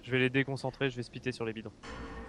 Je vais les déconcentrer, je vais spiter sur les bidons.